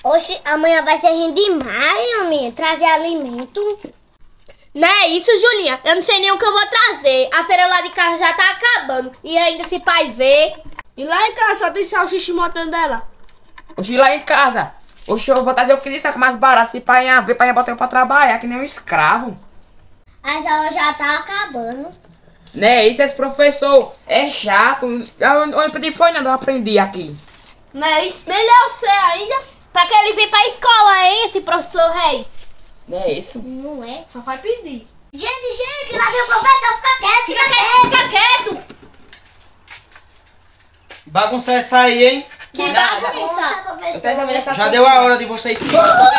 Oxe, amanhã vai ser rindo demais, minha. Trazer alimento. Não é isso, Julinha. Eu não sei nem o que eu vou trazer. A feira lá de casa já tá acabando. E ainda se pai ver. E lá em casa só tem salsicha e mortandela. Oxi, lá em casa. Oxi, eu vou trazer o que ele sabe mais barato. Se pai ver, pai botar eu pra trabalhar, que nem um escravo. As aulas já tá acabando. Né, isso, esse professor é chato. Onde foi, não, eu aprendi aqui. Não é isso? Nem leu você ainda. Pra que ele vir pra escola, hein, esse professor rei? Não é isso? Não é? Só vai pedir. Gente, lá vem o professor. Fica quieto, Fica quieto. Bagunça essa aí, hein? Que bagunça. professor. Já deu a hora de vocês se...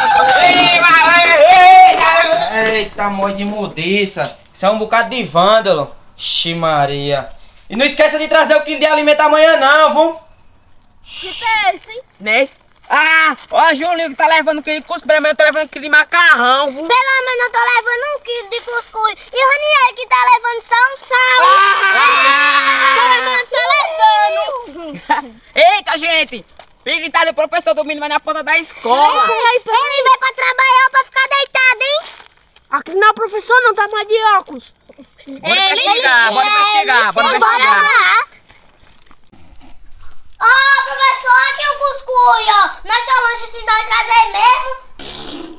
Eita, mãe de mudiça. Isso é um bocado de vândalo. Xi Maria. E não esqueça de trazer o quilo de alimento amanhã não, viu? Que é esse, hein? Nesse. Ah, ó, Julinho que tá levando um quilo de cuscuz, eu tô levando um quilo de macarrão. Pelo menos eu tô levando 1 quilo de cuscuz. E o Raniel que tá levando só um sal. Tá levando. Eita, gente! Fica tá o professor dormindo vai na porta da escola. Ele vai pra trabalhar ou pra ficar deitado, hein? Aqui não é o professor não, tá mais de óculos. Bora investigar, bora investigar, bora Bora investigar. lá. Ó, professor, aqui o cuscuz, ó. Nós só lanche se nós trazer mesmo.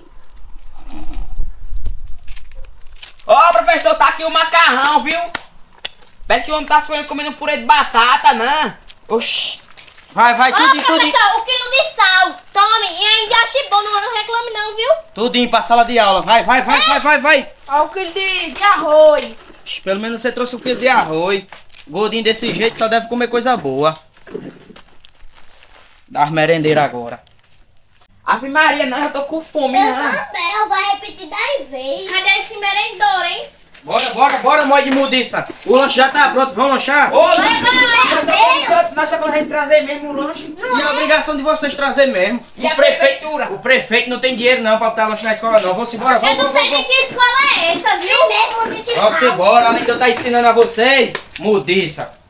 Ó, professor, tá aqui o macarrão, viu? Parece que o homem tá sonhando comendo purê de batata, né? Oxi. Vai, Ó, tudinho. professor, o quilo de sal. Tome. E ainda achei bom, não reclame não, viu? Tudinho pra sala de aula. Vai. Olha o quilo de arroz. Pelo menos você trouxe um quilo de arroz. Gordinho desse jeito só deve comer coisa boa. Dá as merendeiras agora. Ave Maria, não, eu tô com fome, Eu não. também, eu vou repetir 10 vezes. Cadê esse merendador, hein? Bora, mãe de mudiça. O lanche já tá pronto, vamos lanchar? Ô, nós só podemos trazer mesmo o lanche. E a obrigação de vocês trazer mesmo. E a prefeitura? O prefeito não tem dinheiro não pra botar lanche na escola não. Vamos embora, Eu não sei nem que escola é essa, viu? Mesmo disse Vamos embora, além de eu estar ensinando a vocês, mudiça.